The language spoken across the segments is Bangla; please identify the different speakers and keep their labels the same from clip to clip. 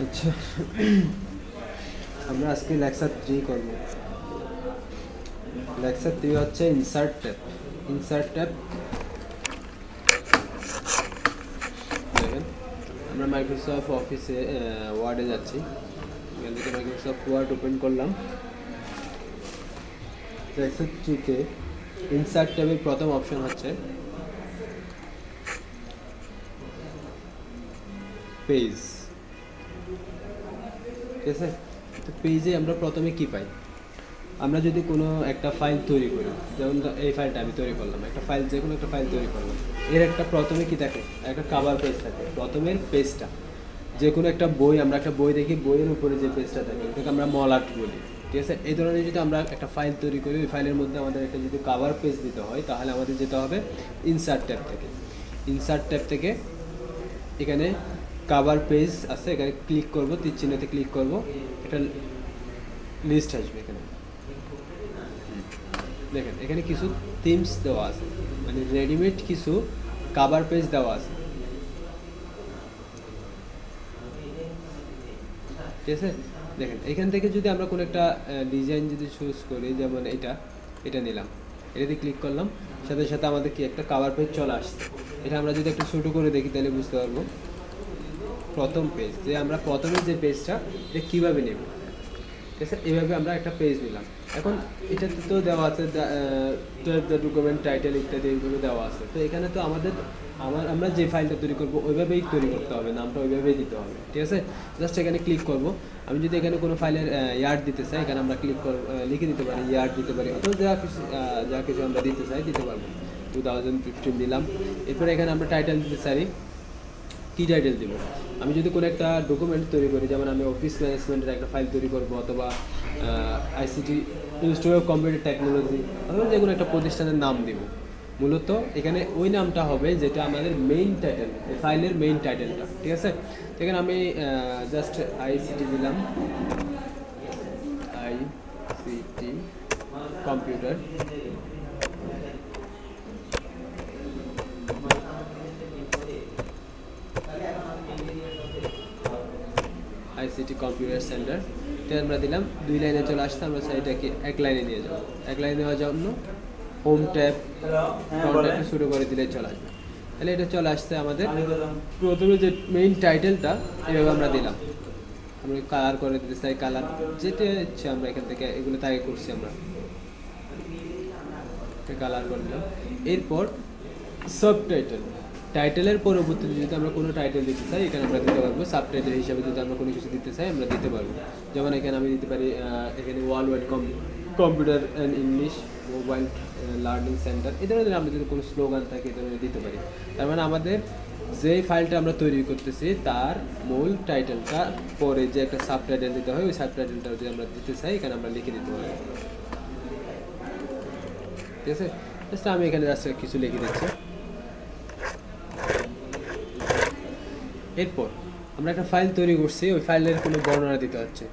Speaker 1: আচ্ছা, আমরা আজকে লেকচার 3 করব। লেকচার 3 হচ্ছে ইনসার্ট ট্যাব। ইনসার্ট ট্যাব দেখেন, আমরা মাইক্রোসফট অফিসে ওয়ার্ডে যাচ্ছি। এখান থেকে মাইক্রোসফট ওয়ার্ড ওপেন করলাম। লেকচার 3-তে ইনসার্ট ট্যাবের প্রথম অপশন হচ্ছে পেজ। ঠিক আছে, তো পেজে আমরা প্রথমে কি পাই? আমরা যদি কোনো একটা ফাইল তৈরি করি, যেমন এই ফাইলটা আমি তৈরি করলাম, একটা ফাইল, যে কোনো একটা ফাইল তৈরি করলাম, এর একটা প্রথমে কি থাকে? একটা কভার পেজ থাকে। প্রথমের পেজটা, যে কোনো একটা বই, আমরা একটা বই দেখি, বইয়ের উপরে যে পেজটা থাকে ওটাকে আমরা মলাট বলি। ঠিক আছে, এই ধরনের যদি আমরা একটা ফাইল তৈরি করি, ওই ফাইলের মধ্যে আমাদের একটা যদি কভার পেজ দিতে হয়, তাহলে আমাদের যেতে হবে ইনসার্ট ট্যাব থেকে। ইনসার্ট ট্যাব থেকে এখানে কভার পেজ আছে, এখানে ক্লিক করব, তীর চিহ্নতে ক্লিক করব, একটা লিস্ট আসবে। এখানে দেখেন, এখানে কিছু থিমস দেওয়া আছে, মানে রেডিমেড কিছু কভার পেজ দেওয়া আছে। ঠিক আছে, দেখেন এখান থেকে যদি আমরা কোনো একটা ডিজাইন যদি চুজ করি, যেমন এটা নিলাম, এটাতে ক্লিক করলাম, সাথে সাথে আমাদের কি একটা কভার পেজ চলে আসছে। এটা আমরা যদি একটু ছোটো করে দেখি তাহলে বুঝতে পারবো। প্রথম পেজ, যে আমরা প্রথমে যে পেজটা, এটা কীভাবে নেব। ঠিক আছে, এইভাবে আমরা একটা পেজ নিলাম। এখন এটাতে তো দেওয়া আছে দ্য ডকুমেন্ট টাইটেল ইত্যাদি, এইগুলো দেওয়া আছে। তো এখানে তো আমরা যে ফাইলটা তৈরি করবো ওইভাবেই তৈরি করতে হবে, নামটা ওইভাবেই দিতে হবে। ঠিক আছে, জাস্ট এখানে ক্লিক করব। আমি যদি এখানে কোনো ফাইলের ইয়ার্ড দিতে চাই, এখানে আমরা ক্লিক লিখে দিতে পারি, ইয়ার্ড দিতে পারি, অথবা যা কিছু আমরা দিতে চাই দিতে পারবো। 2015 দিলাম। এরপরে এখানে আমরা টাইটেল দিতে চাই, কী টাইটেল দিব? আমি যদি কোনো একটা ডকুমেন্ট তৈরি করি, যেমন আমি অফিস ম্যানেজমেন্টের একটা ফাইল তৈরি করব, অথবা ICT institute of computer technology, অথবা যে কোনো একটা প্রতিষ্ঠানের নাম দিব। মূলত এখানে ওই নামটা হবে যেটা আমাদের মেইন টাইটেল, ফাইলের মেইন টাইটেলটা। ঠিক আছে, এখানে আমি জাস্ট আইসিটি দিলাম, ICT computer ICT computer centre. এটা আমরা দিলাম, 2 লাইনে চলে আসছে। আমরা এটাকে 1 লাইনে নিয়ে যাব। 1 লাইনে নেওয়ার জন্য হোম ট্যাব, ফ্রন্ট ট্যাব শুরু করে দিলে চলে আসবে। তাহলে এটা চলে আসছে আমাদের। প্রথমে যে মেইন টাইটেলটা এভাবে আমরা দিলাম। আমরা কালার করে দিতে চাই, কালার যেটা ইচ্ছে আমরা এখান থেকে, এগুলো তাই করছি আমরা, কালার করে দিলাম। এরপর সাবটাইটেল, টাইটেলের পরবর্তীতে যদি আমরা কোনো টাইটেল দিতে চাই, এখানে আমরা দিতে পারবো। সাবটাইটেল হিসাবে যদি আমরা কোনো কিছু দিতে চাই, আমরা দিতে পারবো। যেমন এখানে আমি দিতে পারি, এখানে world wide computer and English mobile learning centre, এই ধরনের আমরা যদি কোনো স্লোগান থাকে এই ধরনের দিতে পারি। তার মানে আমাদের যে ফাইলটা আমরা তৈরি করতেছি তার মূল টাইটেলটা পরে যে একটা সাবটাইটেল দিতে হয়, ওই সাবটাইটেলটা যদি আমরা দিতে চাই, এখানে আমরা লিখে দিতে পারি। ঠিক আছে, জাস্ট আমি এখানে জাস্ট কিছু লিখে দিচ্ছি। এরপর আমরা একটা ফাইল তৈরি করছি, ওই ফাইলের কোনো বর্ণনা দিতে হচ্ছে,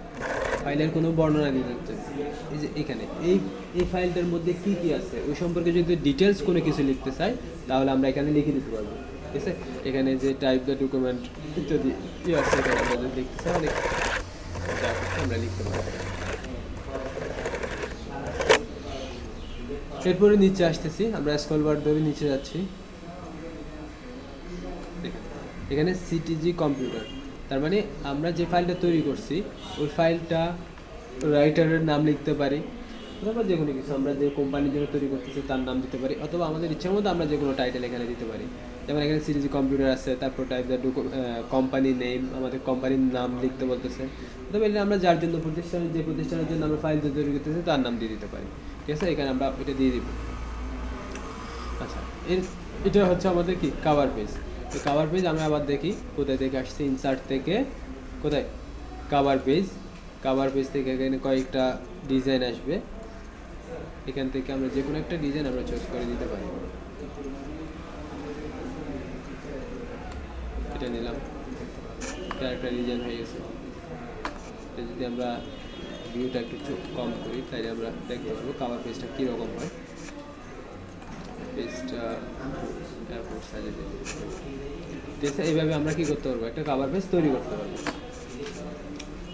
Speaker 1: এই যে এখানে এই ফাইলটার মধ্যে কি কি আছে ওই সম্পর্কে যদি ডিটেলস কোনো কিছু লিখতে চাই, তাহলে আমরা এখানে লিখে দিতে পারবো। ঠিক আছে, এখানে যে টাইপ দ্য ডকুমেন্ট ইত্যাদি কি আছে, এখানে আমরা যদি লিখতে চাই আমরা লিখতে পারবো। এরপরে নিচে আসতেছি, আমরা স্ক্রল বার ধরে নিচে যাচ্ছি। এখানে সিটিজি কম্পিউটার, তার মানে আমরা যে ফাইলটা তৈরি করছি ওই ফাইলটা রাইটারের নাম লিখতে পারি, অথবা যে কোনো কিছু আমরা যে কোম্পানির জন্য তৈরি করতেছি তার নাম দিতে পারি, অথবা আমাদের ইচ্ছা মতো আমরা যে কোনো টাইটেল এখানে দিতে পারি। যেমন এখানে সিটিজি কম্পিউটার আছে, তারপর টাইপ দ্য কোম্পানি নেম, আমাদের কোম্পানির নাম লিখতে বলতেছে, অথবা এটা আমরা যার জন্য যে প্রতিষ্ঠানের জন্য আমরা ফাইল তৈরি করতেছি তার নাম দিয়ে দিতে পারি। ঠিক আছে, এখানে আমরা এটা দিয়ে দিব। আচ্ছা, এটা হচ্ছে আমাদের কি কভার পেজ। তো কভার পেজ আমরা আবার দেখি কোথায় থেকে আসছে, ইনসার্ট থেকে, কোথায় কভার পেজ থেকে এখানে কয়েকটা ডিজাইন আসবে। এখান থেকে আমরা যে কোনো একটা ডিজাইন আমরা চুজ করে দিতে পারি। এটা নিলাম, একটা ডিজাইন হয়ে গেছে। এটা যদি আমরা ভিউটা একটু কম করি, তাই আমরা দেখতে পারবো কভার পেজটা কীরকম হয়। পেজটা সাইজে, ঠিক আছে, এইভাবে আমরা কি করতে পারবো, একটা কভার পেজ তৈরি করতে পারবো।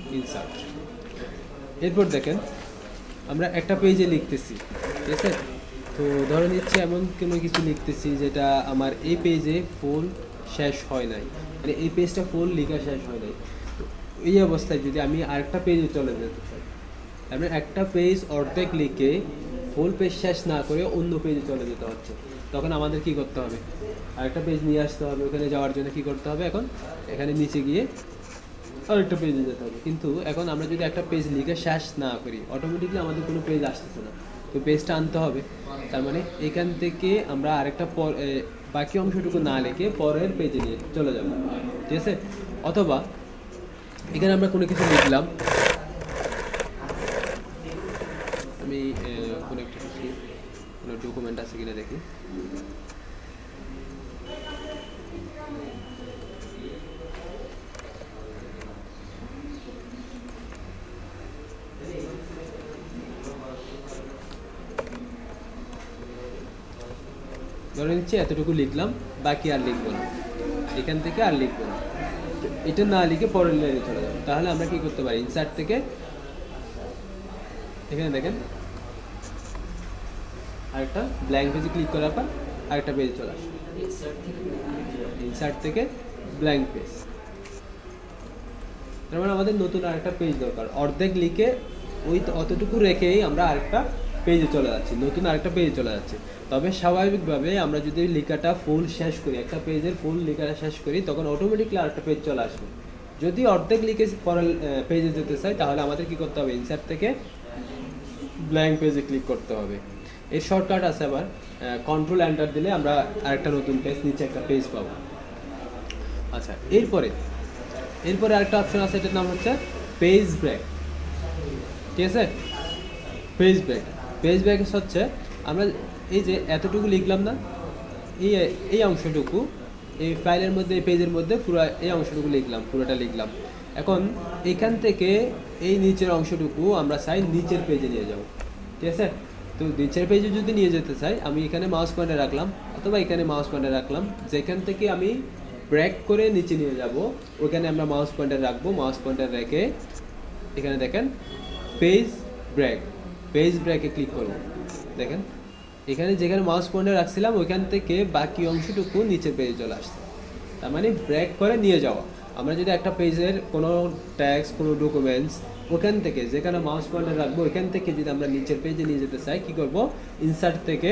Speaker 1: ইনসার্ট। এরপর দেখেন আমরা একটা পেজে লিখতেছি, ঠিক আছে? তো ধরে নিচ্ছে এমন কোনো কিছু লিখতেছি যেটা আমার এই পেজে ফুল শেষ হয় নাই, মানে এই পেজটা ফুল লেখা শেষ হয় নাই। তো এই অবস্থায় যদি আমি আরেকটা পেজে চলে যেতে চাই, আমি একটা পেজ অর্ধেক লিখে ফুল পেজ শেষ না করে অন্য পেজে চলে যেতে হচ্ছে, তখন আমাদের কি করতে হবে? আরেকটা পেজ নিয়ে আসতে হবে। ওখানে যাওয়ার জন্য কি করতে হবে? এখন এখানে নিচে গিয়ে আরেকটা পেজে যেতে হবে। কিন্তু এখন আমরা যদি একটা পেজ লিখে শেষ না করি, অটোমেটিকলি আমাদের কোনো পেজ আসতেছে না। তো পেজটা আনতে হবে, তার মানে এখান থেকে আমরা আরেকটা বাকি অংশটুকু না লিখে পরের পেজে নিয়ে চলে যাব, ঠিক আছে? অথবা এখানে আমরা কোনো কিছু লিখলাম, আমি কোনো একটা কিছু, কোনো ডকুমেন্ট আছে কিনা দেখি। ধরে নিচ্ছে এতটুকু লিখলাম, বাকি আর লিখবো না, এখান থেকে আর লিখবো না। এটা না লিখে পরের লাইনে চলে যাবো। তাহলে আমরা কি করতে পারি? ইনসার্ট থেকে এখানে দেখেন আরেকটা ব্ল্যাঙ্ক পেজে ক্লিক করার পর আরেকটা পেজ চলে আসে। ইনসার্ট থেকে ব্ল্যাঙ্ক পেজ, তার মানে আমাদের নতুন আরেকটা পেজ দরকার। অর্ধেক লিখে ওই অতটুকু রেখেই আমরা আরেকটা পেজে চলে যাচ্ছি, নতুন আরেকটা পেজে চলে যাচ্ছে। তবে স্বাভাবিকভাবে আমরা যদি লেখাটা ফুল শেষ করি, একটা পেজের ফুল লেখাটা শেষ করি, তখন অটোমেটিকলি আরেকটা পেজ চলে আসবে। যদি অর্ধেক লিখে পরের পেজে যেতে চাই, তাহলে আমাদের কি করতে হবে? ইনসার্ট থেকে ব্ল্যাঙ্ক পেজে ক্লিক করতে হবে। এর শর্টকাট আছে আবার, কন্ট্রোল এন্টার দিলে আমরা আরেকটা নতুন পেজ, নিচে একটা পেজ পাবো। আচ্ছা, এরপরে আরেকটা অপশন আছে, এটার নাম হচ্ছে পেজ ব্রেক, ঠিক আছে? পেজ ব্রেক হচ্ছে আমরা এই যে এতটুকু লিখলাম না, এই অংশটুকু এই ফাইলের মধ্যে, এই পেজের মধ্যে পুরো এই অংশটুকু লিখলাম, পুরোটা লিখলাম। এখন এখান থেকে এই নিচের অংশটুকু আমরা চাই নিচের পেজে নিয়ে যাব, ঠিক আছে? তো নিচের পেজে যদি নিয়ে যেতে চাই, আমি এখানে মাউস পয়েন্টার রাখলাম অথবা এখানে মাউস পয়েন্টার রাখলাম। যেখান থেকে আমি ব্রেক করে নিচে নিয়ে যাব, ওখানে আমরা মাউস পয়েন্টার রাখবো। মাউস পয়েন্টার রেখে এখানে দেখেন পেজ ব্রেকে ক্লিক করব। দেখেন এখানে যেখানে মাউস পয়েন্টার রাখছিলাম ওইখান থেকে বাকি অংশটুকু নিচের পেজে চলে আসছে, তার মানে ব্রেক করে নিয়ে যাওয়া। আমরা যদি একটা পেজের কোনো ট্যাক্স, কোনো ডকুমেন্টস ওখান থেকে যেখানে মাউস পয়েন্টার রাখবো ওইখান থেকে যদি আমরা নিচের পেজে নিয়ে যেতে চাই, কি করব? ইনসার্ট থেকে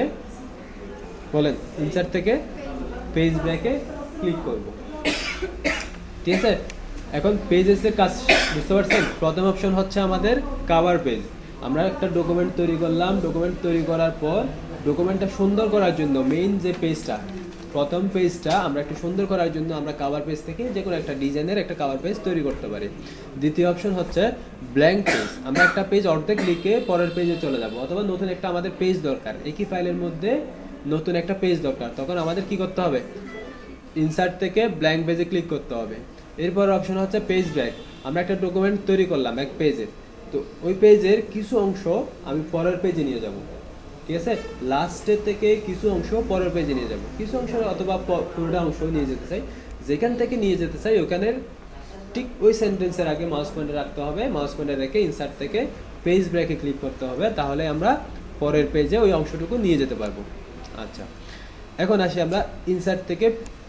Speaker 1: পেজ ব্রেকে ক্লিক করব, ঠিক আছে? এখন পেজেসের কাজ বুঝতে পারছেন? প্রথম অপশন হচ্ছে আমাদের কভার পেজ। আমরা একটা ডকুমেন্ট তৈরি করলাম, ডকুমেন্ট তৈরি করার পর ডকুমেন্টটা সুন্দর করার জন্য মেইন যে পেজটা, প্রথম পেজটা আমরা একটু সুন্দর করার জন্য আমরা কভার পেজ থেকে যে কোনো একটা ডিজাইনের একটা কভার পেজ তৈরি করতে পারি। দ্বিতীয় অপশন হচ্ছে ব্ল্যাঙ্ক পেজ। আমরা একটা পেজ অর্ধেক লিখে পরের পেজে চলে যাব, অথবা নতুন একটা আমাদের পেজ দরকার, একই ফাইলের মধ্যে নতুন একটা পেজ দরকার, তখন আমাদের কি করতে হবে? ইনসার্ট থেকে ব্ল্যাঙ্ক পেজে ক্লিক করতে হবে। এরপর অপশন হচ্ছে পেজ ব্রেক। আমরা একটা ডকুমেন্ট তৈরি করলাম এক পেজে, তো ওই পেজের কিছু অংশ আমি পরের পেজে নিয়ে যাব, ঠিক আছে? লাস্টের থেকে কিছু অংশ পরের পেজে নিয়ে যাব, কিছু অংশ অথবা পুরোটা অংশ নিয়ে যেতে চাই। যেখান থেকে নিয়ে যেতে চাই ওখানের ঠিক ওই সেন্টেন্সের আগে মাউস পয়েন্টার রাখতে হবে। মাউস পয়েন্টার রেখে ইনসার্ট থেকে পেজ ব্রেকে ক্লিক করতে হবে, তাহলে আমরা পরের পেজে ওই অংশটুকু নিয়ে যেতে পারবো। আচ্ছা, এখন আসি আমরা ইনসার্ট থেকে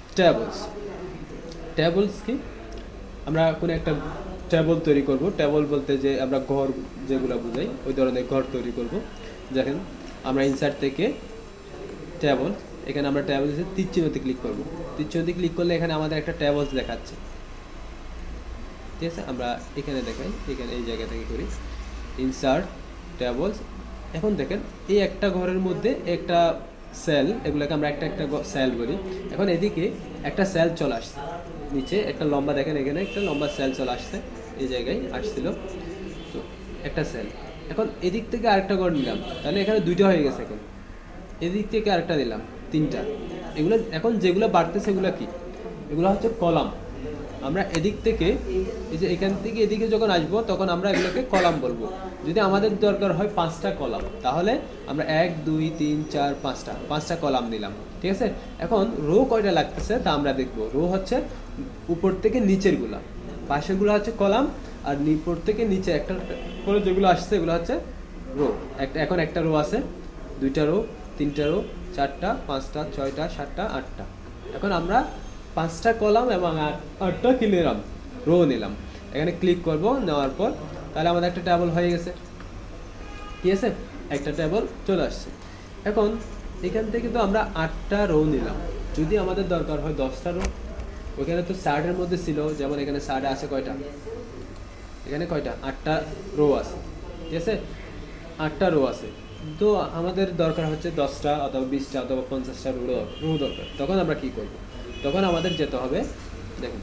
Speaker 1: ট্যাবলস কি? আমরা কোনো একটা ট্যাবল তৈরি করব। ট্যাবল বলতে যে আমরা ঘর যেগুলো বুঝাই, ওই ধরনের ঘর তৈরি করব। দেখেন আমরা ইনসার্ট থেকে ট্যাবল, এখানে আমরা ট্যাবলসে তীর চিহ্নতে ক্লিক করব। তীর চিহ্নতে ক্লিক করলে এখানে আমাদের একটা ট্যাবলস দেখাচ্ছে, ঠিক আছে? আমরা এখানে দেখাই, এখানে এই জায়গা থেকে করি ইনসার্ট ট্যাবলস। এখন দেখেন এই একটা ঘরের মধ্যে একটা সেল, এগুলোকে আমরা একটা সেল বলি। এখন এদিকে একটা সেল চলে আসছে, নিচে একটা লম্বা, দেখেন এখানে একটা লম্বা সেল চলে আসছে, এই জায়গায় আসছিল তো একটা সেল। এখন এদিক থেকে আরেকটা ঘর নিলাম, তাহলে এখানে দুইটা হয়ে গেছে। এখন এদিক থেকে আরেকটা দিলাম, তিনটা। এগুলো এখন যেগুলো বাড়তেছে এগুলো কি? এগুলো হচ্ছে কলাম। আমরা এদিক থেকে এই যে এখান থেকে এদিকে যখন আসবো তখন আমরা এগুলোকে কলাম বলবো। যদি আমাদের দরকার হয় 5টা কলাম, তাহলে আমরা 1 2 3 4 5টা কলাম দিলাম, ঠিক আছে? এখন রো কয়টা লাগতেছে তা আমরা দেখবো। রো হচ্ছে উপর থেকে নিচের গুলা, পাশেরগুলো হচ্ছে কলাম, আর প্রত্যেকে নিচে একটা করে যেগুলো আসছে এগুলো হচ্ছে রো। এখন একটা রো আছে, 2টা রো, 3টা রো, 4টা, 5টা, 6টা, 7টা, 8টা। এখন আমরা 5টা কলাম এবং 8টা কি নিলাম, রো নিলাম। এখানে ক্লিক করব, নেওয়ার পর তাহলে আমাদের একটা টেবল হয়ে গেছে, ঠিক আছে, একটা টেবল চলে আসছে। এখন এখান থেকে তো আমরা 8টা রো নিলাম, যদি আমাদের দরকার হয় 10টা রো, ওইখানে তো শার্টের মধ্যে ছিল, যেমন এখানে শার্টে আছে কয়টা, এখানে কয়টা, 8টা রো আছে, ঠিক আছে, 8টা রো আছে। তো আমাদের দরকার হচ্ছে 10টা অথবা 20টা অথবা 50টা রো দরকার। তখন আমরা কি করব, তখন আমাদের যেতে হবে, দেখুন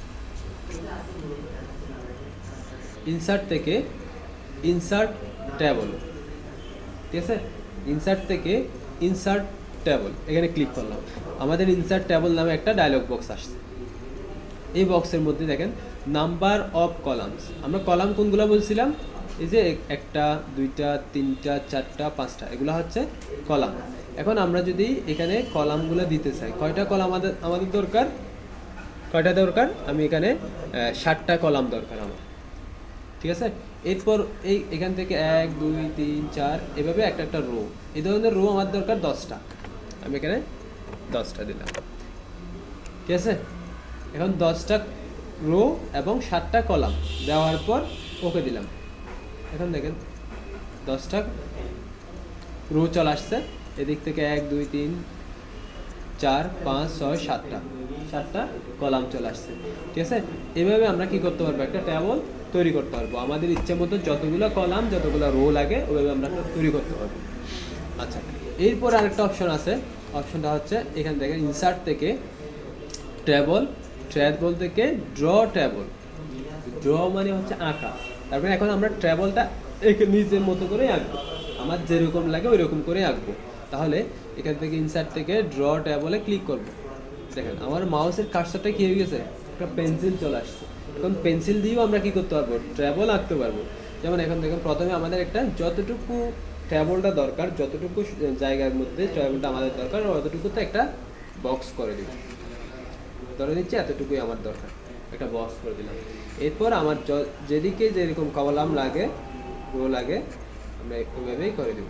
Speaker 1: ইনসার্ট থেকে ইনসার্ট টেবল, ঠিক আছে, ইনসার্ট থেকে ইনসার্ট টেবল, এখানে ক্লিক করলাম। আমাদের ইনসার্ট টেবল নামে একটা ডায়লগ বক্স আসছে। এই বক্সের মধ্যে দেখেন নাম্বার অফ কলামস, আমরা কলাম কোনগুলো বলছিলাম, এই যে 1টা 2টা 3টা 4টা 5টা, এগুলো হচ্ছে কলাম। এখন আমরা যদি এখানে কলামগুলো দিতে চাই, কয়টা কলাম আমাদের দরকার, কয়টা দরকার, আমি এখানে 7টা কলাম দরকার আমার, ঠিক আছে। এরপর এখান থেকে 1 2 3 4 এভাবে একটা রো, এই ধরনের রো আমার দরকার 10টা, আমি এখানে 10টা দিলাম, ঠিক আছে। এখন 10টা রো এবং 7টা কলাম দেওয়ার পর ওকে দিলাম। এখন দেখেন 10টা রো চলে আসছে, এদিক থেকে 1 2 3 4 5 6 7টা কলাম চলে আসছে, ঠিক আছে। এভাবে আমরা কি করতে পারবো, একটা টেবল তৈরি করতে পারবো, আমাদের ইচ্ছে মতো যতগুলো কলাম যতগুলো রো লাগে ওইভাবে আমরা তৈরি করতে পারবো। আচ্ছা, এরপর আরেকটা অপশন আছে, অপশনটা হচ্ছে এখান থেকে ইনসার্ট থেকে টেবল থেকে ড্র টেবল। ড্র মানে হচ্ছে আঁকা, তারপরে এখন আমরা টেবলটা নিজের মতো করে আঁকবো, আমার যেরকম লাগে ওই রকম করে আঁকবো। তাহলে এখান থেকে ইনসার্ট থেকে ড্র টেবলে ক্লিক করবো। দেখেন আমার মাউসের কার্সারটা কি হয়ে গেছে, একটা পেন্সিল চলে আসছে। এখন পেন্সিল দিয়েও আমরা কি করতে পারবো, টেবল আঁকতে পারবো। যেমন এখন দেখেন প্রথমে আমাদের একটা যতটুকু টেবলটা দরকার, যতটুকু জায়গার মধ্যে টেবলটা আমাদের দরকার অতটুকুতে একটা বক্স করে দিব, ধরে নিচ্ছি এতটুকুই আমার দরকার, একটা বক্স করে দিলাম। এরপর আমার যেদিকে যেরকম কলাম লাগে রো লাগে আমরা ওইভাবেই করে দেব।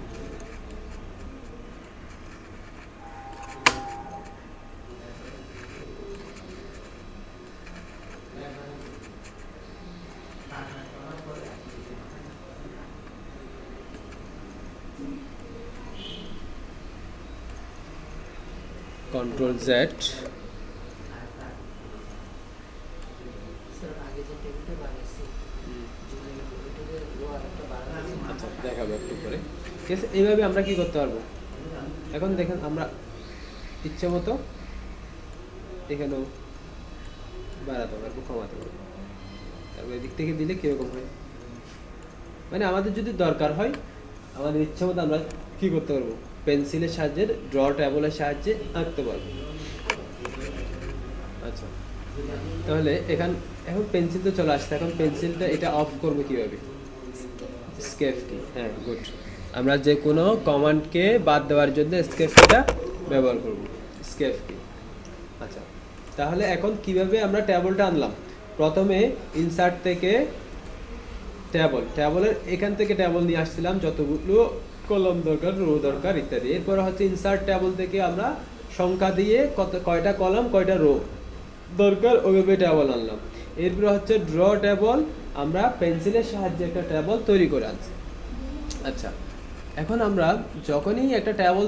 Speaker 1: Ctrl Z, আচ্ছা দেখাবো একটু পরে, ঠিক আছে। এইভাবে আমরা কি করতে পারবো, এখন দেখেন আমরা ইচ্ছে মতো এখানেও বাড়াতে পারবো, কমাতে পারবো। তারপর এদিক থেকে দিলে কিরকম হয়, মানে আমাদের যদি দরকার হয় আমাদের ইচ্ছে মতো আমরা কি করতে পারবো, পেন্সিলের সাহায্যে ড্র ট্যাবলের সাহায্যে আঁকতে পারবো। আচ্ছা, তাহলে এখন পেন্সিল তো চলে আসছে, এখন পেন্সিলটা এটা অফ করবো কিভাবে, স্কেপ কি, হ্যাঁ গুড, আমরা যে কোনো কমান্ডকে বাদ দেওয়ার জন্য স্কেপ কিটা ব্যবহার করব, স্কেপ কি। আচ্ছা, তাহলে এখন কিভাবে আমরা ট্যাবলটা আনলাম, প্রথমে ইনসার্ট থেকে ট্যাবলের এখান থেকে ট্যাবল নিয়ে আসছিলাম, যতগুলো কলম দরকার রো দরকার ইত্যাদি। এরপর হচ্ছে ইনসার্ট ট্যাবল থেকে আমরা সংখ্যা দিয়ে কয়টা কলম কয়টা রো দরকার ওইভাবে ট্যাবল আনলাম। এরপর হচ্ছে ড্র ট্যাবল, আমরা পেন্সিলের সাহায্যে একটা ট্যাবল তৈরি করে আনছি। আচ্ছা, এখন আমরা যখনই একটা ট্যাবল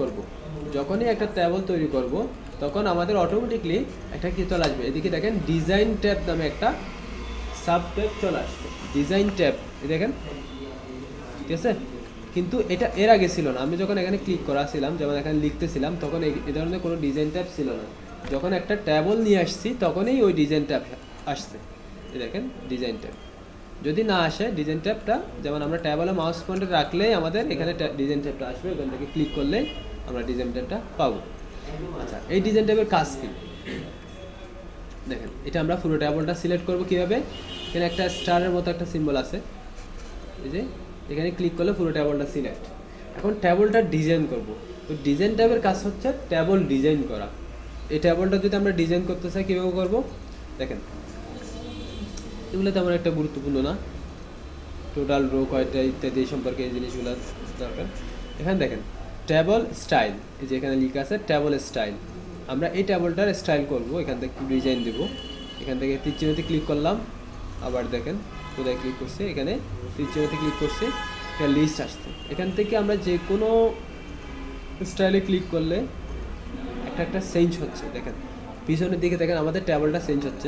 Speaker 1: তৈরি করব তখন আমাদের অটোমেটিকলি একটা কি চলে আসবে, এদিকে দেখেন ডিজাইন ট্যাব নামে একটা সাব ট্যাব চলে আসছে, ডিজাইন ট্যাব দেখেন, ঠিক আছে। কিন্তু এটা এর আগে ছিল না, আমি যখন এখানে ক্লিক করাছিলাম, যেমন এখানে লিখতেছিলাম, তখন এই ধরনের কোনো ডিজাইন ট্যাব ছিল না। যখন একটা ট্যাবল নিয়ে আসছি তখনই ওই ডিজাইন ট্যাব আসছে, এই দেখেন ডিজাইন ট্যাব। যদি না আসে ডিজাইন ট্যাবটা, যেমন আমরা ট্যাবলে মাউস পয়েন্টার রাখলেই আমাদের এখানে ডিজাইন ট্যাবটা আসবে, এখান থেকে ক্লিক করলেই আমরা ডিজাইন ট্যাবটা পাবো। আচ্ছা, এই ডিজাইন ট্যাবের কাজ কি দেখেন, এটা আমরা পুরো ট্যাবলটা সিলেক্ট করবো কীভাবে, এখানে একটা স্টারের মতো একটা সিম্বল আছে, এই যে এখানে ক্লিক করলে পুরো ট্যাবলটা সিলেক্ট। এখন ট্যাবলটা ডিজাইন করব, তো ডিজাইন ট্যাবের কাজ হচ্ছে ট্যাবল ডিজাইন করা। এই ট্যাবলটা যদি আমরা ডিজাইন করতে চাই কীভাবে করবো দেখেন, এগুলো তেমন একটা গুরুত্বপূর্ণ না, টোটাল রো কয়টা ইত্যাদি সম্পর্কে এই জিনিসগুলো দরকার। এখানে দেখেন ট্যাবল স্টাইল, এই যে এখানে লেখা আছে ট্যাবল স্টাইল। আমরা এই ট্যাবলটার স্টাইল করব, এখান থেকে ডিজাইন দেব। এখান থেকে তীর চিহ্নতে ক্লিক করলাম, আবার দেখেন কোথায় ক্লিক করছে, এখানে তীর চিহ্নতে ক্লিক করছে, একটা লিস্ট আসছে। এখান থেকে আমরা যে কোনো স্টাইলে ক্লিক করলে একটা একটা চেঞ্জ হচ্ছে। দেখেন পিছনের দিকে দেখেন আমাদের ট্যাবলটা চেঞ্জ হচ্ছে।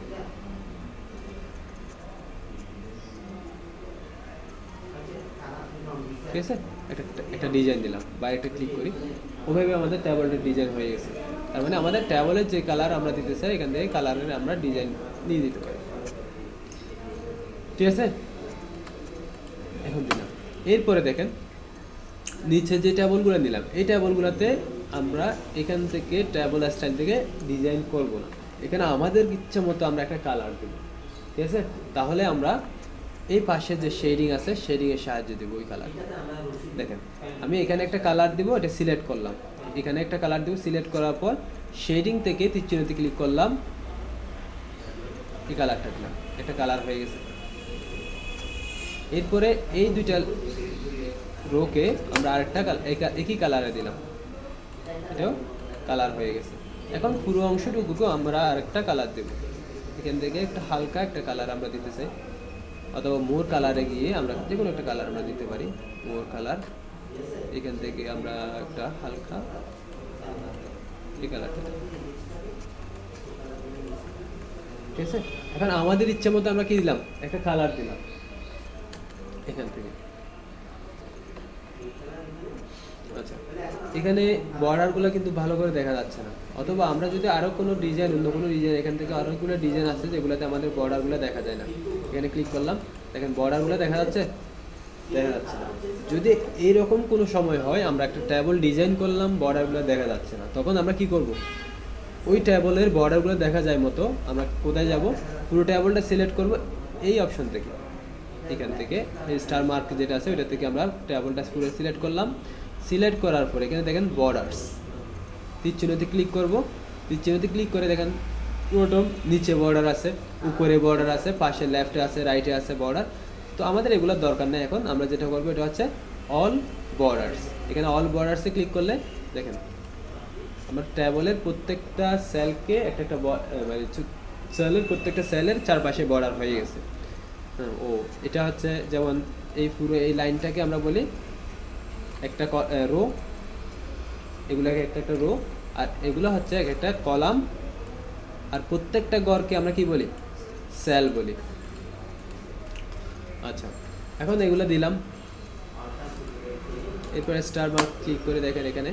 Speaker 1: ঠিক আছে, একটা ডিজাইন দিলাম, বাইরে একটা ক্লিক করি, ওভাবে আমাদের ট্যাবলের ডিজাইন হয়ে গেছে। তার মানে আমাদের ট্যাবলের যে কালার আমরা দিতে চাই এখান থেকে কালারের আমরা ডিজাইন দিয়ে দিতে পারি। ঠিক আছে, এখন দিলাম। এরপরে দেখেন নিচে যে ট্যাবলগুলো নিলাম, এই ট্যাবলগুলোতে আমরা এখান থেকে ট্যাবল স্টাইল থেকে ডিজাইন করব না, এখানে আমাদের ইচ্ছা মতো আমরা একটা কালার দেব। ঠিক আছে, তাহলে আমরা এই পাশে যে শেডিং আছে শেডিংয়ের সাহায্যে দেবো ওই কালার। দেখেন আমি এখানে একটা কালার দিব, এটা সিলেক্ট করলাম, এখানে একটা কালার দেবো, সিলেক্ট করার পর শেডিং থেকে তীর চিহ্নতে ক্লিক করলাম, এই কালারটা দিলাম, একটা কালার হয়ে গেছে। এরপরে এই দুইটা রোকে আমরা আরেকটা একই কালারে দিলাম, এটাও কালার হয়ে গেছে। এখন পুরো অংশটুকু আমরা আরেকটা কালার দেব, এখান থেকে একটা হালকা একটা কালার আমরা দিতে চাই, অথবা মোর কালারে গিয়ে আমরা যে কোনো একটা কালার আমরা দিতে পারি, মোর কালার। এখান থেকে আমরা একটা হালকা এই কালারটা, ঠিক আছে। এখন আমাদের ইচ্ছা মতো আমরা কি দিলাম, একটা কালার দিলাম এখান থেকে। আচ্ছা, এখানে বর্ডারগুলো কিন্তু ভালো করে দেখা যাচ্ছে না, অথবা আমরা যদি আরও কোনো ডিজাইন, অন্য কোনো ডিজাইন, এখান থেকে আরোগুলো ডিজাইন আছে যেগুলোতে আমাদের বর্ডারগুলো দেখা যায় না, এখানে ক্লিক করলাম, দেখেন বর্ডারগুলো দেখা যাচ্ছে, দেখা যাচ্ছে না। যদি এইরকম কোনো সময় হয় আমরা একটা ট্যাবল ডিজাইন করলাম, বর্ডারগুলো দেখা যাচ্ছে না, তখন আমরা কি করব, ওই ট্যাবলের বর্ডারগুলো দেখা যায় মতো আমরা কোথায় যাব, পুরো ট্যাবলটা সিলেক্ট করব এই অপশন থেকে, এখান থেকে এই স্টার মার্ক যেটা আছে ওইটা থেকে আমরা ট্যাবলটা পুরো সিলেক্ট করলাম। সিলেক্ট করার পর এখানে দেখেন বর্ডার্স, তীর চিহ্নতে ক্লিক করব, তীর চিহ্নতে ক্লিক করে দেখেন পুরোটা নিচে বর্ডার আছে, উপরে বর্ডার আছে, পাশে লেফটে আছে, রাইটে আছে বর্ডার। তো আমাদের এগুলোর দরকার নেই, এখন আমরা যেটা করবো এটা হচ্ছে অল বর্ডার্স। এখানে অল বর্ডার্সে ক্লিক করলে দেখেন আমার ট্যাবলের প্রত্যেকটা সেলকে একটা মানে সেলের প্রত্যেকটা সেলের চারপাশে বর্ডার হয়ে গেছে। হ্যাঁ, ও এটা হচ্ছে যেমন এই পুরো এই লাইনটাকে আমরা বলি একটা রো, এগুলোকে একটা একটা রো, আর এগুলো হচ্ছে একটা কলাম, আর প্রত্যেকটা গড়কে আমরা কি বলি, সেল বলি। আচ্ছা, এখন এগুলো দিলাম, এরপরে স্টার মার্ক ক্লিক করে দেখেন এখানে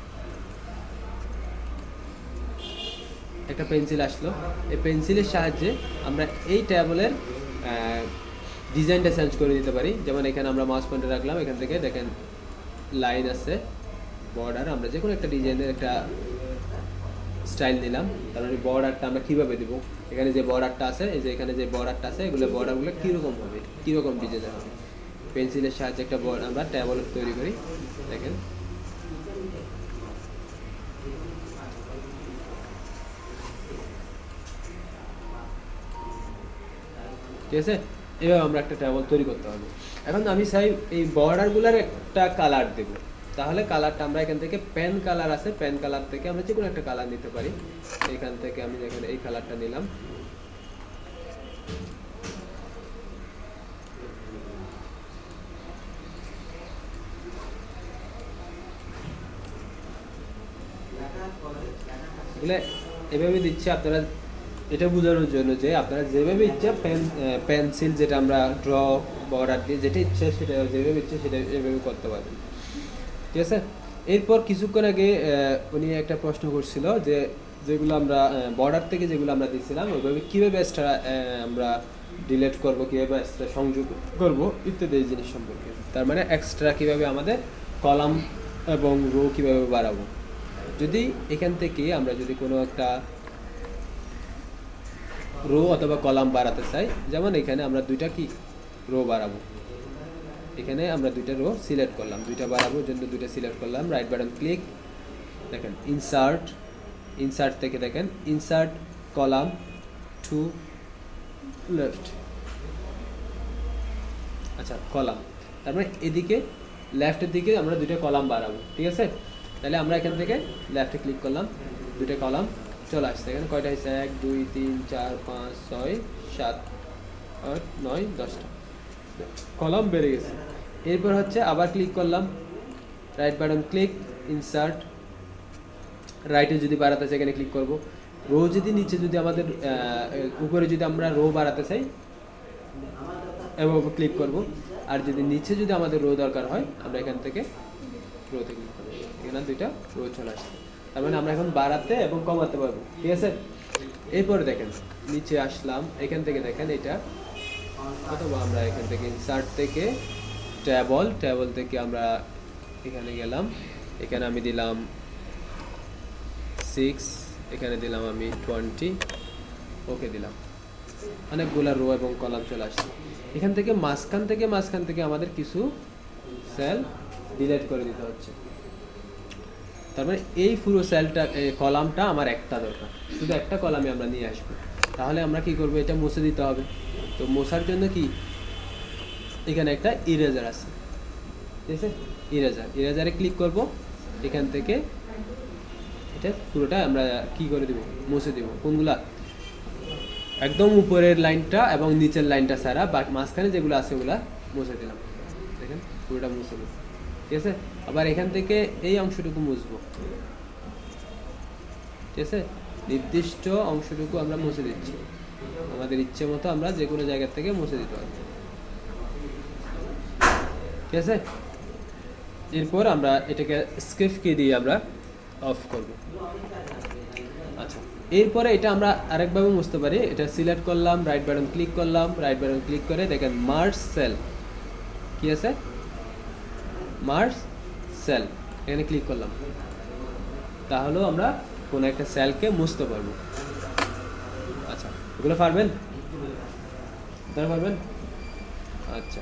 Speaker 1: একটা পেন্সিল আসলো। এই পেন্সিলের সাহায্যে আমরা এই ট্যাবলের ডিজাইনটা চেঞ্জ করে দিতে পারি। যেমন এখানে আমরা মাউস পয়েন্টার রাখলাম, এখান থেকে দেখেন লাইন আছে, বর্ডার, আমরা যে কোনো একটা ডিজাইনের একটা স্টাইল নিলাম। তারপরে বর্ডারটা আমরা কীভাবে দেবো, এখানে যে বর্ডারটা আছে, এই যে এখানে যে বর্ডারটা আছে, এগুলো বর্ডারগুলো কীরকম হবে, কীরকম ডিজাইনের হবে, পেন্সিলের সাহায্যে একটা আমরা ট্যাবল তৈরি করি। দেখেন ঠিক আছে, এভাবে আমরা একটা ট্যাবল তৈরি করতে হবে। এখন আমি চাই এই বর্ডারগুলোর একটা কালার দেব, তাহলে কালারটা আমরা এখান থেকে পেন কালার আছে, পেন কালার থেকে আমরা যে কোনো একটা কালার নিতে পারি। এখান থেকে আমি এখানে এই কালারটা নিলাম, এগুলো এভাবে দিচ্ছি আপনারা এটা বোঝানোর জন্য যে আপনারা যেভাবে ইচ্ছা পেন্সিল যেটা আমরা ড্র বর্ডার দিয়ে যেটা ইচ্ছে সেটা যেভাবে ইচ্ছে সেটা এভাবে করতে পারবেন। ঠিক আছে, এরপর কিছুক্ষণ আগে উনি একটা প্রশ্ন করছিল যে যেগুলো আমরা বর্ডার থেকে যেগুলো আমরা দিচ্ছিলাম ওইভাবে কীভাবে এক্সট্রা আমরা ডিলিট করব, কীভাবে এক্সট্রা সংযোগ করব ইত্যাদি এই জিনিস সম্পর্কে। তার মানে এক্সট্রা কীভাবে আমাদের কলাম এবং রো কীভাবে বাড়াবো। যদি এখান থেকে আমরা যদি কোনো একটা রো অথবা কলাম বাড়াতে চাই, যেমন এখানে আমরা দুইটা কি রো বাড়াবো, এখানে আমরা দুইটা রো সিলেক্ট করলাম, দুইটা বাড়াবোর জন্য দুইটা সিলেক্ট করলাম, রাইট বাটন ক্লিক, দেখেন ইনসার্ট, ইনসার্ট থেকে দেখেন ইনসার্ট কলাম টু লেফট। আচ্ছা, কলাম, তার মানে এদিকে লেফটের দিকে আমরা দুইটা কলাম বাড়াবো, ঠিক আছে? তাহলে আমরা এখান থেকে লেফটে ক্লিক করলাম, দুইটা কলাম চলে আসছে। এখানে কয়টা হয়েছে? 1 2 3 4 5 6 7 8 9 10টা কলাম বেড়ে গেছে। এরপর হচ্ছে আবার ক্লিক করলাম, রাইট বাটন ক্লিক, ইনসার্ট, রাইটে যদি বাড়াতে চাই এখানে ক্লিক করব। রো যদি নিচে যদি আমাদের উপরে যদি আমরা রো বাড়াতে চাই এভাবে ক্লিক করব, আর যদি নিচে যদি আমাদের রো দরকার হয় আমরা এখান থেকে রোতে ক্লিক করব। এখানে দুইটা রো চলে আসছে, তার মানে আমরা এখন বাড়াতে এবং কমাতে পারবো, ঠিক আছে? এরপরে দেখেন নিচে আসলাম, এখান থেকে দেখেন এটা, অথবা আমরা এখান থেকে ইনসার্ট থেকে ট্যাবল থেকে আমরা এখানে গেলাম, এখানে আমি দিলাম 6, এখানে দিলাম আমি 20, ওকে দিলাম। অনেকগুলা রো এবং কলাম চলে আসছে। এখান থেকে মাঝখান থেকে আমাদের কিছু সেল ডিলিট করে দিতে হচ্ছে। তার মানে এই পুরো সেলটা, কলামটা আমার একটা দরকার, শুধু একটা কলামে আমরা নিয়ে আসবো। তাহলে আমরা কি করব? এটা মুছে দিতে হবে। তো মোছার জন্য কি, এখানে একটা ইরেজার আছে, ঠিক আছে? ইরেজারে ক্লিক করব, এখান থেকে এটা পুরোটা আমরা কি করে দেব? মুছে দেব। কোনগুলা? একদম উপরের লাইনটা এবং নিচের লাইনটা ছাড়া, বাকি মাঝখানে যেগুলো আছে ওগুলা মুছে দিলাম। দেখেন পুরোটা মুছে দিলাম, ঠিক আছে? আবার এখান থেকে এই অংশটুকু মুছবো, ঠিক আছে? নির্দিষ্ট অংশটুকু আমরা মুছে দিচ্ছি, আমাদের ইচ্ছে মতো আমরা যে কোনো জায়গা থেকে মুছে দিতে পারবো, ঠিক আছে? এরপর আমরা এটাকে স্কেপ কি দিয়ে আমরা অফ করব। আচ্ছা, এরপরে এটা আমরা আরেকভাবে মুছতে পারি। এটা সিলেক্ট করলাম, রাইট বাটন ক্লিক করলাম, রাইট বাটন ক্লিক করে দেখেন মার্জ সেল কি আছে, মার্জ সেল, এখানে ক্লিক করলাম, তাহলেও আমরা কোনো একটা সেলকে মুছতে পারবো। আচ্ছা, এগুলো পারবেন? আপনারা পারবেন? আচ্ছা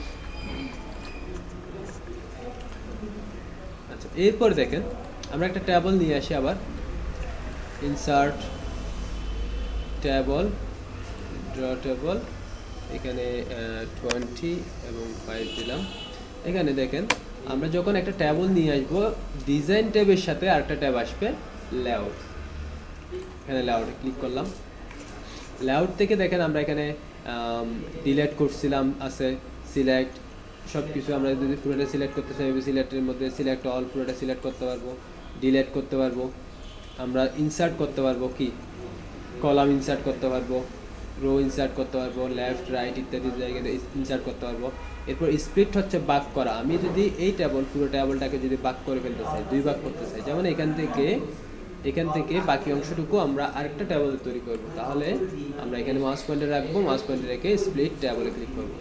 Speaker 1: আচ্ছা, এরপর দেখেন আমরা একটা ট্যাবল নিয়ে আসি, আবার ইনসার্ট ট্যাবল, ড্র ট্যাবল, এখানে 20 এবং 5 দিলাম। এখানে দেখেন আমরা যখন একটা ট্যাবল নিয়ে আসবো, ডিজাইন ট্যাবের সাথে আরেকটা ট্যাব আসবে লেআউট। এখানে লেআউটে ক্লিক করলাম, লেআউট থেকে দেখেন আমরা এখানে ডিলিট করছিলাম আছে, সিলেক্ট, সব কিছু আমরা যদি পুরোটা সিলেক্ট করতে চাই সিলেক্টের মধ্যে সিলেক্ট অল, পুরোটা সিলেক্ট করতে পারবো, ডিলিট করতে পারবো, আমরা ইনসার্ট করতে পারবো, কি কলাম ইনসার্ট করতে পারবো, রো ইনসার্ট করতে পারবো, লেফট রাইট ইত্যাদি জায়গায় ইনসার্ট করতে পারবো। এরপর স্প্লিট হচ্ছে ভাগ করা। আমি যদি এই ট্যাবল, পুরো ট্যাবলটাকে যদি ভাগ করে ফেলতে চাই, দুই ভাগ করতে চাই, যেমন এখান থেকে বাকি অংশটুকু আমরা আরেকটা ট্যাবল তৈরি করব, তাহলে আমরা এখানে মাউস পয়েন্টে রাখবো, মাউস পয়েন্টে রেখে স্প্লিট ট্যাবলে ক্লিক করব,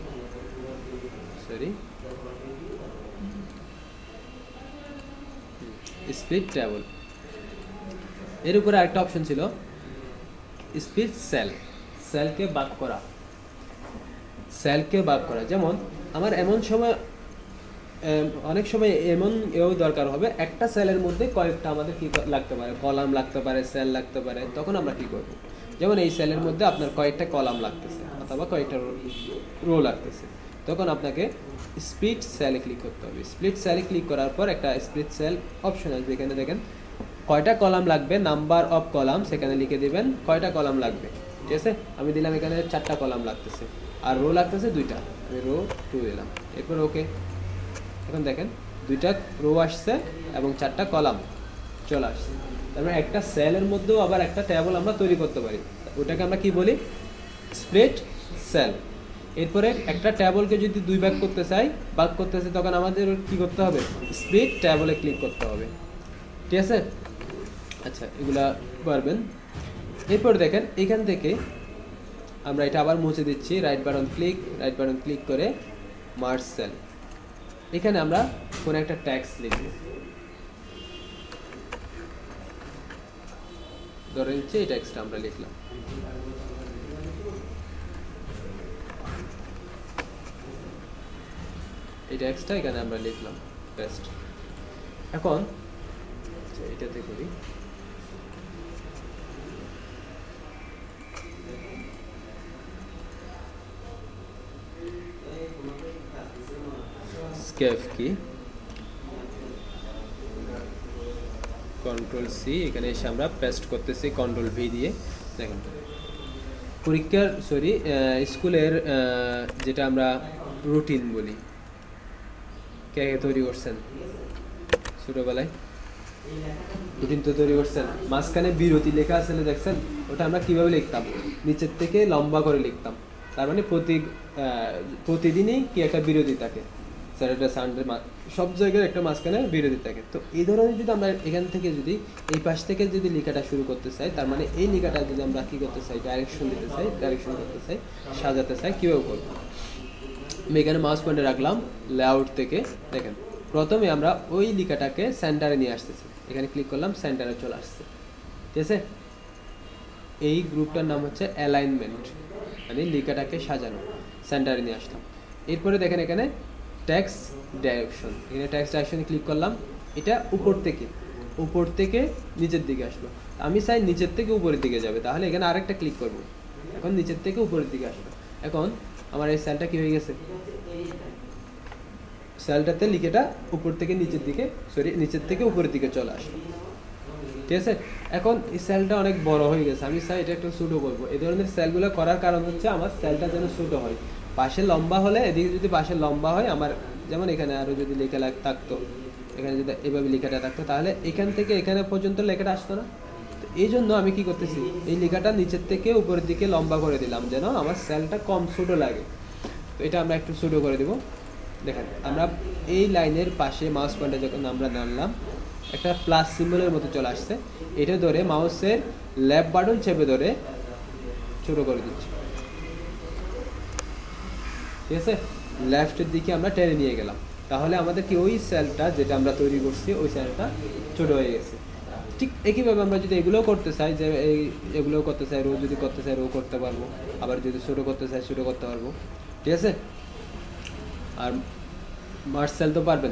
Speaker 1: স্প্লিট ট্যাবল। এর উপরে আরেকটা অপশন ছিল স্প্লিট সেল, সেলকে ভাগ করা, যেমন আমার এমন সময়, অনেক সময় এও দরকার হবে, একটা সেলের মধ্যে কয়েকটা আমাদের কি লাগতে পারে, কলাম লাগতে পারে, সেল লাগতে পারে, তখন আমরা কি করব? যেমন এই সেলের মধ্যে আপনার কয়েকটা কলাম লাগতেছে অথবা কয়েকটা রো লাগতেছে, তখন আপনাকে স্প্লিট সেলে ক্লিক করতে হবে। স্প্লিট সেলে ক্লিক করার পর একটা স্প্লিট সেল অপশন আসবে, এখানে দেখেন কয়টা কলাম লাগবে, নাম্বার অফ কলাম সেখানে লিখে দিবেন কয়টা কলাম লাগবে, ঠিক আছে? আমি দিলাম এখানে 4টা কলাম লাগতেছে, আর রো লাগতেছে 2টা, আমি রো 2 দিলাম। এরপর ওকে, এখন দেখেন 2টা রো আসছে এবং 4টা কলাম চলে আসছে। তারপরে একটা সেলের মধ্যেও আবার একটা ট্যাবল আমরা তৈরি করতে পারি, ওটাকে আমরা কি বলি? Split cell. এরপরে একটা ট্যাবলকে যদি দুই ভাগ করতে চাই, তখন আমাদের কি করতে হবে? স্প্লিট ট্যাবলে ক্লিক করতে হবে, ঠিক আছে? আচ্ছা, এগুলা পারবেন। এরপর দেখেন এখান থেকে আমরা এটা আবার মুছে দিচ্ছি, রাইট বাটন ক্লিক করে মার্জ সেল, এখানে আমরা কোন একটা ট্যাক্স লিখব, ধরে নিচ্ছে এই ট্যাক্সটা আমরা লিখলাম, এই ট্যাক্সটা এখানে আমরা লিখলাম, বেস্ট। এখন এটাতে করি, স্কেপ কি, কন্ট্রোল সি, এখানে এসে আমরা পেস্ট করতেছি কন্ট্রোল ভি দিয়ে। দেখেন পরীক্ষার স্কুলের যেটা আমরা রুটিন বলি, কে তৈরি করছেন ছোটবেলায়? রুটিন তো তৈরি করছেন, মাঝখানে বিরতি লেখা আছে দেখছেন? ওটা আমরা কিভাবে লিখতাম? নিচের থেকে লম্বা করে লিখতাম। তার মানে প্রতিদিনই কি একটা বিরতি থাকে, স্যাটারডে সানডে সব জায়গায় একটা মাঝখানে বিরতি থাকে। তো এই ধরনের যদি আমরা এখান থেকে যদি এই পাশ থেকে যদি লেখাটা শুরু করতে চাই, তার মানে এই লেখাটা যদি আমরা কি করতে চাই, ডাইরেকশন দিতে চাই, ডাইরেকশন করতে চাই, সাজাতে চাই, কীভাবে করবো? আমি এখানে মাউস পয়েন্টে রাখলাম, লেআউট থেকে দেখেন প্রথমে আমরা ওই লেখাটাকে সেন্টারে নিয়ে আসতেছি। এখানে ক্লিক করলাম, সেন্টারে চলে আসছে। ঠিক আছে, এই গ্রুপটার নাম হচ্ছে অ্যালাইনমেন্ট, মানে লেখাটাকে সাজানো, সেন্টারে নিয়ে আসলাম। এরপরে দেখেন এখানে টেক্সট ডাইরেকশন, এখানে টেক্সট ডাইরেকশনে ক্লিক করলাম। এটা উপর থেকে নিচের দিকে আসলো। আমি চাই নিচের থেকে উপরের দিকে যাবে, তাহলে এখানে আরেকটা ক্লিক করব। এখন নিচের থেকে উপরের দিকে আসলো। এখন আমার এই সেলটা কি হয়ে গেছে, সেলটাতে লিখেটা উপর থেকে নিচের দিকে নিচের থেকে উপরের দিকে চলে আসলো। ঠিক আছে, এখন এই সেলটা অনেক বড় হয়ে গেছে, আমি চাই এটা একটু ছোটো করবো। এই ধরনের সেলগুলো করার কারণ হচ্ছে আমার সেলটা যেন ছোটো হয়। পাশে লম্বা হলে, এদিকে যদি পাশে লম্বা হয় আমার, যেমন এখানে আরও যদি লেখা থাকতো, এখানে যদি এভাবে লেখাটা থাকতো, তাহলে এখান থেকে এখানে পর্যন্ত লেখাটা আসতো না। তো এই জন্য আমি কি করতেছি, এই লেখাটা নিচের থেকে উপরের দিকে লম্বা করে দিলাম, যেন আমার সেলটা কম ছোটো লাগে। তো এটা আমরা একটু ছোটো করে দেবো। দেখেন আমরা এই লাইনের পাশে মাউস পয়েন্টে যখন আমরা নামলাম, একটা প্লাস সিম্বলের মতো চলে আসছে। এটা ধরে মাউসের লেফট বাটন চেপে ধরে ছোটো করে দিচ্ছি। ঠিক আছে, লেফটের দিকে আমরা টেনে নিয়ে গেলাম, তাহলে আমাদের কি ওই সেলটা যেটা আমরা তৈরি করছি ওই সেলটা ছোটো হয়ে গেছে। ঠিক একইভাবে আমরা যদি এগুলোও করতে চাই, যে এগুলোও করতে চাই, রো যদি করতে চাই রো করতে পারবো, আবার যদি ছোটো করতে চাই ছোটো করতে পারবো। ঠিক আছে, আর মার্জ সেল তো পারবেন।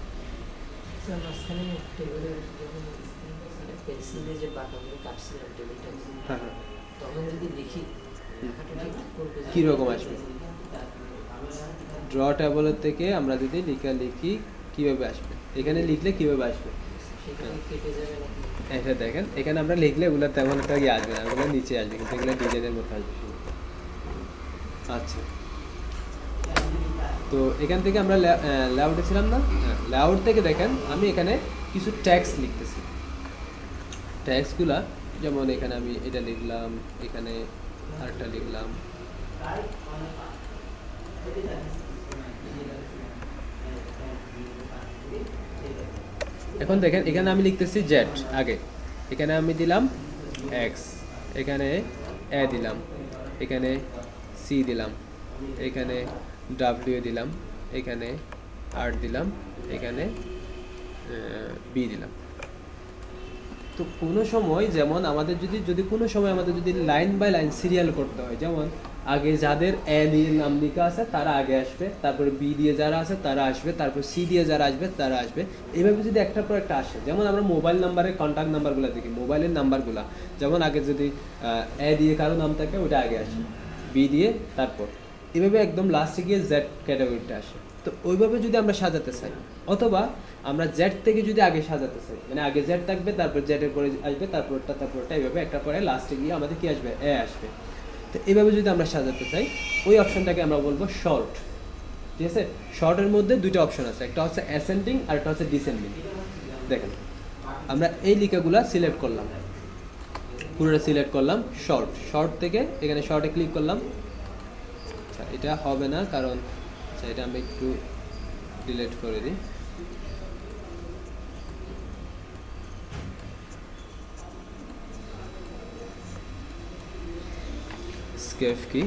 Speaker 1: কীরকম আসবে? ড্র ট্যাবলের থেকে আমরা যদি লিখি কীভাবে আসবে, এখানে লিখলে কীভাবে আসবে এটা দেখেন। এখানে আমরা লিখলে এগুলো তেমন একটা ইয়ে আসবে না, ওগুলো নিচে আসবে, কিন্তু এগুলো ডিজাইনের মতো আসবে। আচ্ছা, তো এখান থেকে আমরা লেআউটে ছিলাম না? হ্যাঁ, লেআউট থেকে দেখেন আমি এখানে কিছু ট্যাক্স লিখতেছি। ট্যাক্সগুলা যেমন এখানে আমি এটা লিখলাম, এখানে আরেকটা লিখলাম। এখন দেখেন এখানে আমি লিখতেছি জেড আগে, এখানে আমি দিলাম এক্স, এখানে এ দিলাম, এখানে সি দিলাম, এখানে ডাব্লিউ দিলাম, এখানে আর দিলাম, এখানে বি দিলাম। তো কোনো সময় যেমন আমাদের যদি কোনো সময় আমাদের যদি লাইন বাই লাইন সিরিয়াল করতে হয়, যেমন আগে যাদের এ দিয়ে নাম লেখা আছে তারা আগে আসবে, তারপরে বি দিয়ে যারা আছে তারা আসবে, তারপর সি দিয়ে যারা আসবে তারা আসবে, এইভাবে যদি একটার পর একটা আসে। যেমন আমরা মোবাইল নাম্বারের কন্ট্যাক্ট নাম্বারগুলো দেখি, মোবাইলের নাম্বারগুলো যেমন আগে যদি এ দিয়ে কারো নাম থাকে ওটা আগে আসে, বি দিয়ে তারপর এভাবে একদম লাস্টে গিয়ে জেড ক্যাটাগরিটা আসে। তো ওইভাবে যদি আমরা সাজাতে চাই, অথবা আমরা জেড থেকে যদি আগে সাজাতে চাই, মানে আগে জেড থাকবে, তারপর জেডের পরে আসবে, তারপরটা এইভাবে একটা পরে লাস্টে গিয়ে আমাদের কি আসবে, এ আসবে। তো এইভাবে যদি আমরা সাজাতে চাই, ওই অপশনটাকে আমরা বলবো শর্ট। ঠিক আছে, শর্টের মধ্যে দুইটা অপশন আছে, একটা হচ্ছে অ্যাসেন্ডিং আর একটা হচ্ছে ডিসেন্ডিং। দেখেন আমরা এই লেখাগুলো সিলেক্ট করলাম, পুরোটা সিলেক্ট করলাম, শর্ট থেকে এখানে শর্টে ক্লিক করলাম। আচ্ছা এটা হবে না, কারণ আচ্ছা এটা আমি একটু ডিলিট করে দিই। স্কেপ কি,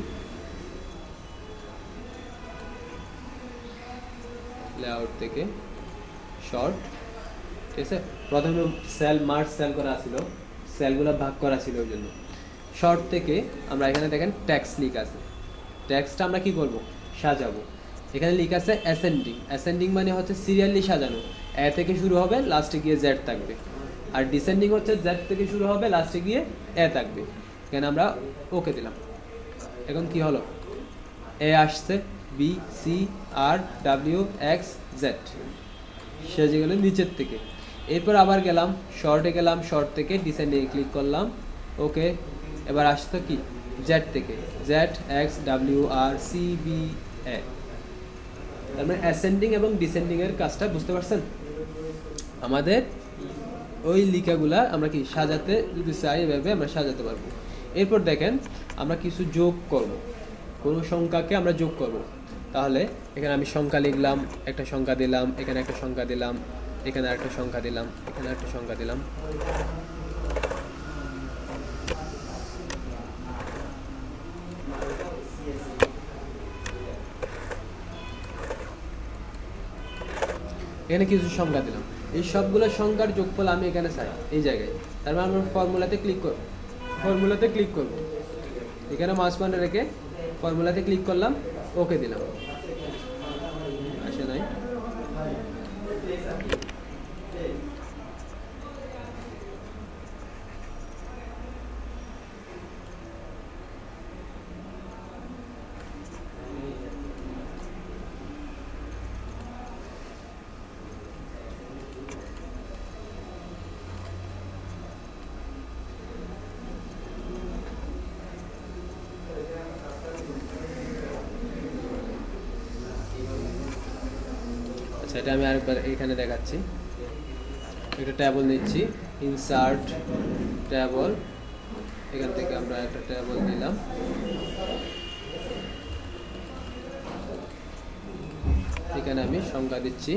Speaker 1: লেআউট থেকে শর্ট। ঠিক আছে, প্রথমে মার্জ সেল করা ছিল, সেলগুলো ভাগ করা ছিল, ওই জন্য শর্ট থেকে আমরা এখানে দেখেন ট্যাক্স লিখা আছে, ট্যাক্সটা আমরা কি করব, সাজাবো। এখানে লিখা আছে অ্যাসেন্ডিং মানে হচ্ছে সিরিয়ালি সাজানো, এ থেকে শুরু হবে লাস্টে গিয়ে জেড থাকবে, আর ডিসেন্ডিং হচ্ছে জেড থেকে শুরু হবে লাস্টে গিয়ে এ থাকবে। এখানে আমরা ওকে দিলাম। এখন কি হলো, এ আসছে, B C R W X Z, সেজে গেল নিচের থেকে। এরপর আবার গেলাম শর্টে, গেলাম শর্ট থেকে ডিসেন্ডিং ক্লিক করলাম, ওকে। এবার আসতো কি জেড থেকে, Z X W R C B A, তার মানে অ্যাসেন্ডিং এবং ডিসেন্ডিং এর কাজটা বুঝতে পারছেন। আমাদের ওই লিখাগুলা আমরা কি সাজাতে যদি চাই এভাবে আমরা সাজাতে পারবো। এরপর দেখেন আমরা কিছু যোগ করব, কোনো সংখ্যাকে আমরা যোগ করব। তাহলে এখানে আমি সংখ্যা লিখলাম, একটা সংখ্যা দিলাম, এখানে একটা সংখ্যা দিলাম, এখানে আরেকটা সংখ্যা দিলাম, এখানে একটা সংখ্যা দিলাম। এখানে কিছু সংখ্যা দিলাম, এই সবগুলো সংখ্যার যোগফল আমি এখানে চাই এই জায়গায়। তারপর আমরা ফর্মুলাতে ক্লিক করব, এখানে মাস মানে রেখে ফর্মুলাতে ক্লিক করলাম, ওকে দিলাম, আসে নাই। সেটা আমি আরেকবার এখানে দেখাচ্ছি। একটা ট্যাবল নিচ্ছি, ইনসার্ট ট্যাবল, এখান থেকে আমরা একটা ট্যাবল নিলাম, এখানে আমি সংখ্যা দিচ্ছি,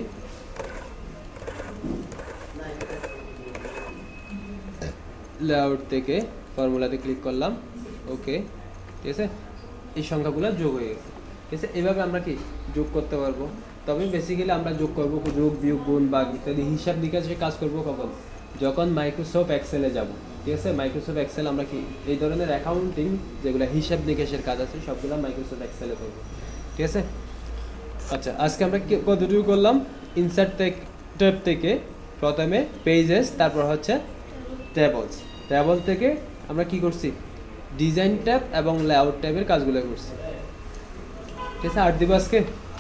Speaker 1: লেআউট থেকে ফর্মুলাতে ক্লিক করলাম, ওকে। ঠিক আছে, এই সংখ্যাগুলো যোগ হয়ে গেছে। ঠিক আছে, এইভাবে আমরা কি যোগ করতে পারবো। তবে বেসিক্যালি আমরা যোগ করবো, যোগ বিয়োগ গুণ ভাগ ইত্যাদি হিসাব নিকাশে কাজ করবো কখন, যখন মাইক্রোসফট এক্সেলে যাব। ঠিক আছে, মাইক্রোসফট এক্সেল আমরা কি এই ধরনের অ্যাকাউন্টিং যেগুলো হিসাব নিকাশের কাজ আছে সবগুলো মাইক্রোসফট এক্সেলে করবো। ঠিক আছে, আচ্ছা আজকে আমরা কতটুকু করলাম, ইনসার্ট ট্যাব থেকে প্রথমে পেজেস, তারপর হচ্ছে ট্যাবলস, ট্যাবল থেকে আমরা কি করছি ডিজাইন ট্যাব এবং লেআউট ট্যাবের কাজগুলো করছি। ঠিক আছে, আর দিব আজকে।